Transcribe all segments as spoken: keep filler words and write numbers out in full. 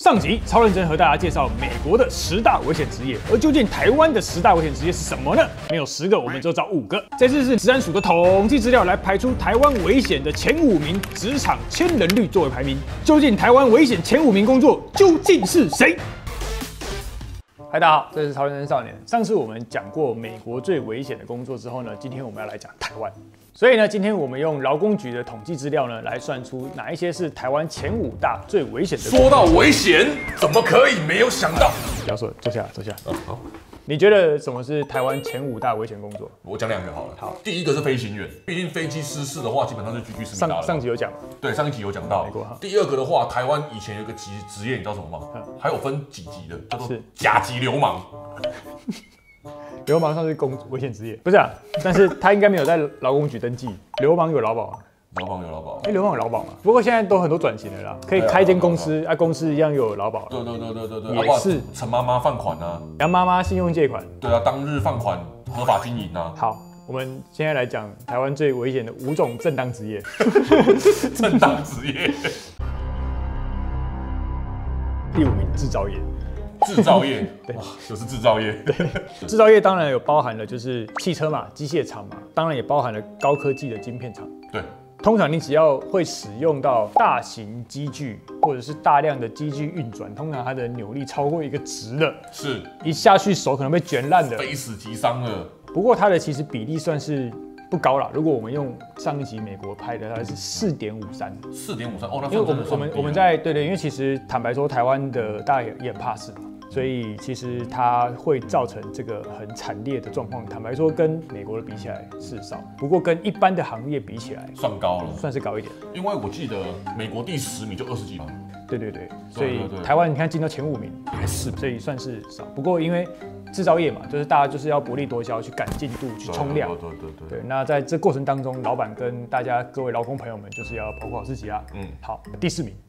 上集超认真和大家介绍美国的十大危险职业，而究竟台湾的十大危险职业是什么呢？没有十个，我们就找五个。这次是职安署的统计资料来排出台湾危险的前五名职场千人率作为排名。究竟台湾危险前五名工作究竟是谁？嗨，大家好，这是超认真少年。上次我们讲过美国最危险的工作之后呢，今天我们要来讲台湾。所以呢，今天我们用劳工局的统计资料呢，来算出哪一些是台湾前五大最危险的工作。 说到危险，怎么可以没有想到？ 不要说，坐下，坐下。 嗯，好。 你觉得什么是台湾前五大危险工作？ 我讲两个好了。 好， 第一个是飞行员，毕竟飞机失事的话，基本上是居居死命上上集有讲， 对，上一集有讲到。 没过哈。 第二个的话，台湾以前有一个职职业，你知道什么吗？ 嗯、 还有分几级的，叫做是甲级流氓。 流氓算是公危险职业，不是啊？但是他应该没有在劳工局登记。流氓有劳保吗？ 劳保有劳保。 哎、欸，流氓有劳保嘛？不过现在都很多转型了啦，可以开一间公司，啊，公司一样又有劳保。 对对对对对对， 也是。 陈妈妈放款啊， 杨妈妈信用借款。 对啊，当日放款合法经营啊。 好，我们现在来讲台湾最危险的五种正当职业。 正当职业。 第五名，制造业。 制造业， 对， 就是制造业。 对，制造业当然有包含了就是汽车嘛、机械厂嘛，当然也包含了高科技的晶片厂。 对， 通常你只要会使用到大型机具或者是大量的机具运转，通常它的扭力超过一个值了， 是一下去手可能被卷烂的， 非死即伤了。 不过它的其实比例算是不高啦。如果我们用上一集美国拍的，它是四点五三， 四点五三哦，那因为我们我们我们在对对，因为其实坦白说，台湾的大家也也很怕事嘛。所以其实它会造成这个很惨烈的状况。坦白说，跟美国的比起来是少，不过跟一般的行业比起来， 算高了， 算是高一点。 因为我记得美国第十名就二十几嘛。 对对对，所以台湾你看进到前五名还是，所以算是少。不过因为制造业嘛，就是大家就是要薄利多销，去赶进度，去冲量。 对对对对。 对，那在这过程当中，老板跟大家各位劳工朋友们就是要保护好自己啦。嗯，好，第四名。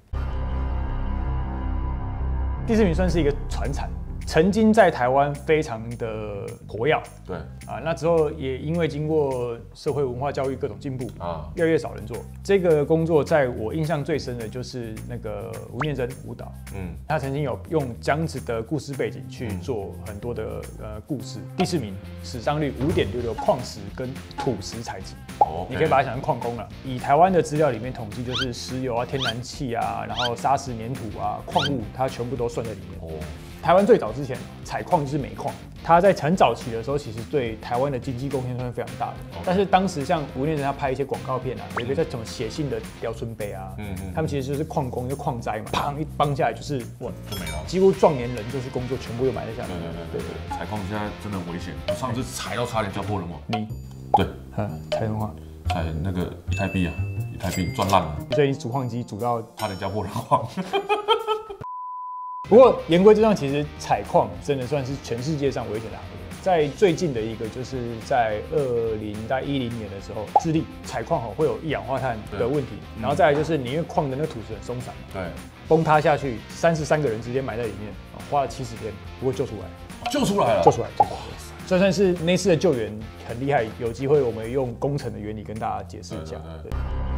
第四名算是一个传产，曾经在台湾非常的活跃。 对啊，那之后也因为经过社会文化教育各种进步啊，越来越少人做这个工作。在我印象最深的就是那个吴念真舞蹈，嗯，他曾经有用这样子的故事背景去做很多的呃故事。第四名，死伤率五点六六，矿石跟土石采集。Okay. 你可以把它想成矿工了。以台湾的资料里面统计，就是石油啊、天然气啊，然后砂石、粘土啊、矿物，它全部都算在里面。哦，台湾最早之前采矿就是煤矿，它在很早期的时候，其实对台湾的经济贡献算是非常大的。Okay. 但是当时像吴念真他拍一些广告片啊，有一个叫什么写信的刁村杯啊，嗯嗯，他们其实就是矿工，就矿灾嘛，砰一帮下来就是哇就没了，几乎壮年人就是工作全部又埋在下面。 对对对对对，采矿现在真的很危险，我上次采到差点叫破人亡。 你对， 嗯，采什么？ 采那个以太币啊，以太币赚烂了， 所以你煮矿机煮到差点叫破人亡。 不过言归正传，其实采矿真的算是全世界上危险的行业。在最近的一个，就是在二零在一零年的时候，智利采矿吼会有一氧化碳的问题，然后再来就是你因为矿的那个土石很松散， 对， 崩塌下去，三十三个人直接埋在里面，花了七十天，不过救出来， 救出来了， 救出来，救出来。这算是那次的救援很厉害，有机会我们用工程的原理跟大家解释一下。对对对，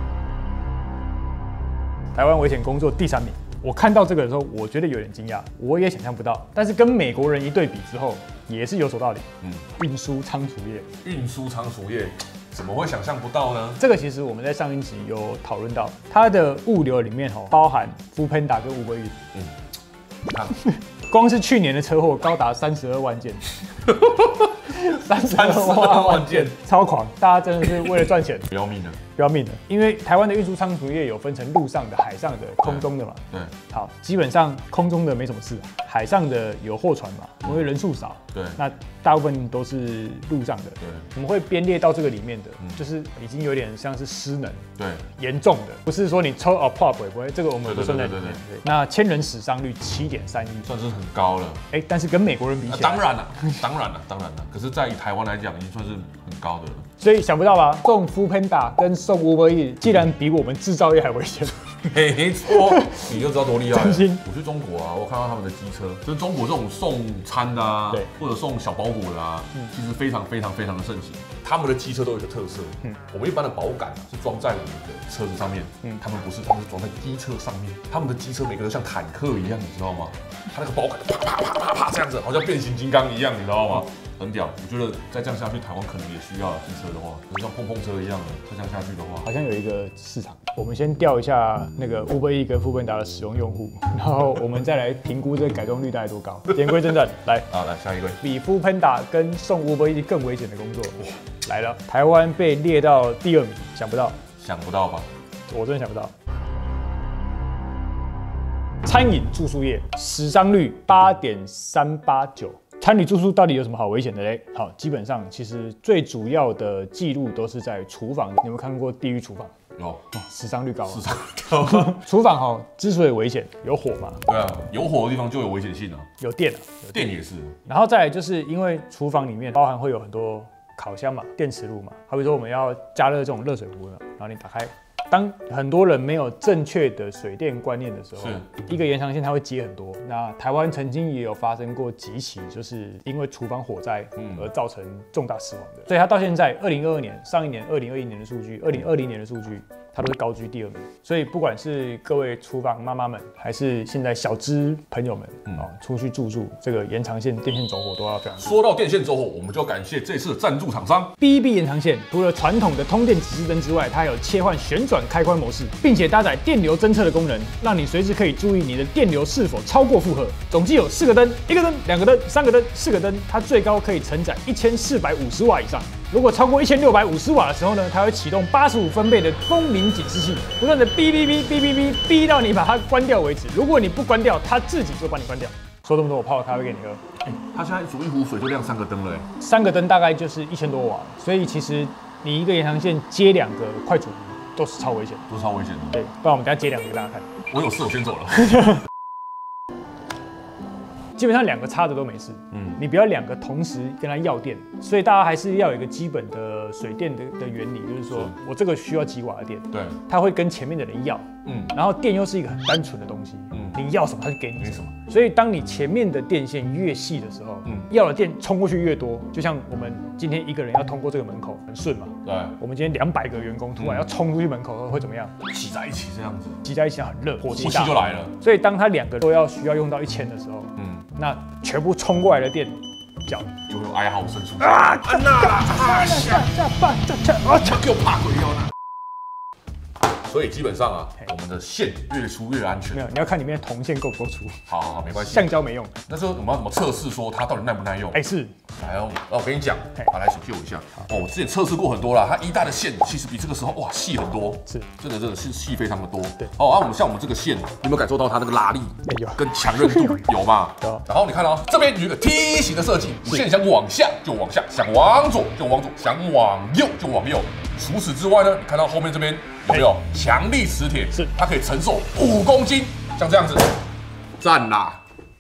台湾危险工作第三名。我看到这个的时候，我觉得有点惊讶，我也想象不到。但是跟美国人一对比之后，也是有所道理。嗯，运输仓储业， 运输仓储业怎么会想象不到呢？ 这个其实我们在上一集有讨论到，它的物流里面哦，包含 Foodpanda 跟 Uber Eats。嗯，你看，光是去年的车祸高达三十二万件。三十二万件，超狂！大家真的是为了赚钱， 不要命了， 不要命了。因为台湾的运输仓储业有分成陆上的、海上的、空中的嘛。对。好，基本上空中的没什么事，海上的有货船嘛，因为人数少。对。那大部分都是陆上的。对。我们会编列到这个里面的，就是已经有点像是失能。对。严重的，不是说你抽啊破不会，这个我们不算在里面。对。那千人死伤率七点三一， 算是很高了。 哎，但是跟美国人比起来， 当然了，当然了，当然了。可是，在台湾来讲，已经算是很高的了。 所以想不到吧？送 Foodpanda 跟送 Uber Eats，竟然比我们制造业还危险。 没错，你就知道多厉害。 真心， 我去中国啊，我看到他们的机车，就是中国这种送餐的啊，或者送小包裹的啊，嗯、其实非常非常非常的盛行。他们的机车都有一个特色，嗯，我们一般的保杆是装在我们的车子上面，嗯，他们不是，他们是装在机车上面。他们的机车每个都像坦克一样，你知道吗？他那个保杆啪啪啪啪啪这样子，好像变形金刚一样，你知道吗？很屌，我觉得再这样下去，台湾可能也需要机车的话，就像碰碰车一样的，再这样下去的话， 好像有一个市场。我们先调一下那个 Uber Eats 跟 Foodpanda 的使用用户，然后我们再来评估这个改装率大概多高。言归正传，来， 好，来下一位， 比 Foodpanda 跟送 Uber Eats 更危险的工作，哇，来了，台湾被列到第二名，想不到， 想不到吧？ 我真的想不到。餐饮住宿业死伤率八点三八九。餐饮住宿到底有什么好危险的嘞？好，基本上其实最主要的记录都是在厨房。你有没有看过地狱厨房？ 有， 死伤率高。 死伤率高。 厨房哈，之所以危险，有火嘛。 对啊，有火的地方就有危险性啊。 有电啊， 有电也是。 然后再来就是因为厨房里面包含会有很多烤箱嘛、电磁炉嘛，好比说我们要加热这种热水壶，然后你打开。当很多人没有正确的水电观念的时候，一个延长线它会接很多。那台湾曾经也有发生过几起，就是因为厨房火灾而造成重大死亡的。所以它到现在二零二二年上一年二零二一年的数据，二零二零年的数据，它都是高居第二名。所以不管是各位厨房妈妈们，还是现在小资朋友们，嗯、哦，出去住宿，这个延长线电线走火都要非常。 说到电线走火，我们就要感谢这次的赞助厂商 B E B 延长线。除了传统的通电指示灯之外，它还有切换旋转开关模式，并且搭载电流侦测的功能，让你随时可以注意你的电流是否超过负荷。总计有四个灯，一个灯、两个灯、三个灯、四个灯，它最高可以承载一千四百五十瓦以上。如果超过一千六百五十瓦的时候呢，它会启动八十五分贝的风鸣警示器，不断的哔哔哔哔哔哔哔到你把它关掉为止。如果你不关掉，它自己就帮你关掉。说这么多，我泡个咖啡给你喝。 欸、它现在煮一壶水就亮三个灯了，哎， 三个灯大概就是一千多瓦，所以其实你一个延长线接两个快煮壶都是超危险， 都是超危险的。 对，不然我们等下接两个给大家看。 我有事，我先走了。 基本上两个插着都没事，嗯，你不要两个同时跟它要电，所以大家还是要有一个基本的水电的的原理，就是说我这个需要几瓦的电， 对， 它会跟前面的人要，嗯，然后电又是一个很单纯的东西，嗯，你要什么它就给你什么，所以当你前面的电线越细的时候，嗯，要的电冲过去越多，就像我们今天一个人要通过这个门口很顺嘛，对，我们今天两百个员工突然要冲出去门口会怎么样？ 挤在一起这样子， 挤在一起很热，火气就来了， 所以当它两个都要需要用到一千的时候，嗯。那全部冲过来的电，脚就会有哀嚎声出现啊！安娜，啊下下半下下啊，给我怕鬼哟呢！所以基本上啊，我们的线越粗越安全。 没有，你要看里面的铜线够不够粗。 好好好，没关系。 橡胶没用。 那时候我们要怎么测试说它到底耐不耐用？ 哎，是。 来哦，我跟你讲，好，来手借我一下。哦，我之前测试过很多啦，它一代的线其实比这个时候哇细很多。是，真的真的是细非常的多。对。哦，啊，我们像我们这个线，有没有感受到它那个拉力？有。跟强韧度有嘛？有。然后你看到这边有一个梯形的设计，你线想往下就往下，想往左就往左，想往右就往右。除此之外呢，你看到后面这边有没有强力磁铁？是，它可以承受五公斤，像这样子，赞啦！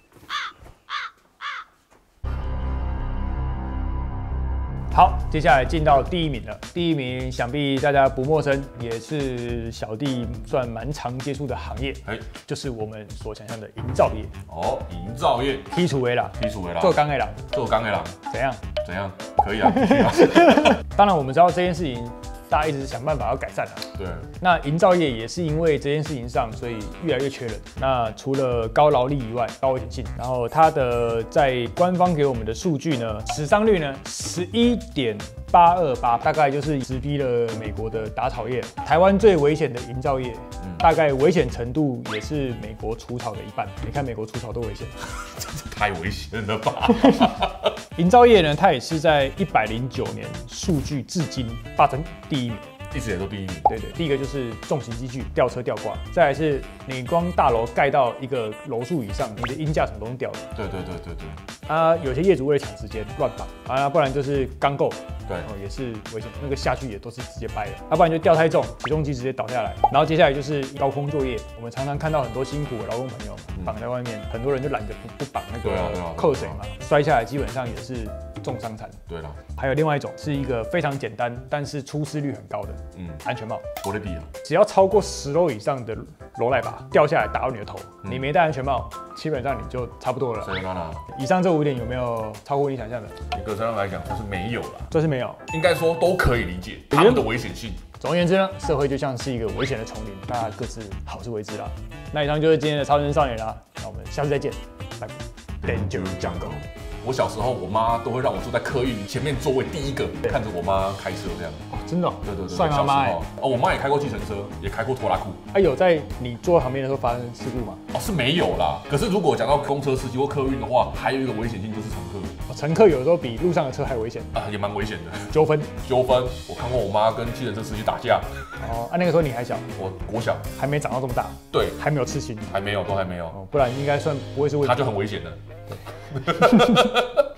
好，接下来进到第一名了。第一名想必大家不陌生，也是小弟算蛮常接触的行业，哎，就是我们所想象的营造业。 哦，营造业， 剔除为啦， 剔除为啦， 做钢的啦， 做钢的啦， 怎样？ 怎样？可以啊， 当然我们知道这件事情。大家一直想办法要改善啊。对。那营造业也是因为这件事情上，所以越来越缺人。那除了高劳力以外，高危险性，然后它的在官方给我们的数据呢，死伤率呢十一点八二八，大概就是直逼了美国的打草业。台湾最危险的营造业，嗯、大概危险程度也是美国除草的一半。你看美国除草多危险， 太危险了吧？ 营造业呢，它也是在一百零九年数据至今霸占第一名。 一直也都第一名。 对对，第一个就是重型机具吊车吊挂，再来是你光大楼盖到一个楼数以上，你的鹰架什么都能掉的。 对对对对对。 啊，有些业主为了抢时间乱绑啊，不然就是钢构， 对， 哦也是危险，那个下去也都是直接掰的，要、啊、不然就吊太重，起重机直接倒下来。然后接下来就是高空作业，我们常常看到很多辛苦的劳工朋友绑在外面，嗯、很多人就懒得不不绑那个扣绳嘛，摔下来基本上也是重伤残。 对了， 还有另外一种是一个非常简单，但是出事率很高的，嗯，安全帽。 我的底啊， 只要超过十楼以上的楼来把掉下来打到你的头，你没戴安全帽，基本上你就差不多了。以上这五点有没有超乎你想象的？ 严格上来讲，就是没有啦， 这是没有， 应该说都可以理解他们的危险性。 总而言之呢，社会就像是一个危险的丛林，大家各自好自为之啦。那以上就是今天的超人少年啦，那我们下次再见，拜拜。Danger Jungle。 我小时候，我妈都会让我坐在客运前面座位第一个，看着我妈开车这样。 哦，真的、哦？ 对对对， 帅妈妈哎。 哦，我妈也开过计程车，也开过拖拉库。 哎、啊，有在你坐在旁边的时候发生事故吗？ 哦，是没有啦。可是如果讲到公车司机或客运的话，还有一个危险性就是乘客。 哦，乘客有时候比路上的车还危险啊，也蛮危险的。 纠纷， 纠纷。我看过我妈跟计程车司机打架。 哦，啊，那个时候你还小。 我国小， 还没长到这么大。 对， 还没有刺青。 还没有，都还没有。 哦，不然应该算不会是问题。 他就很危险的。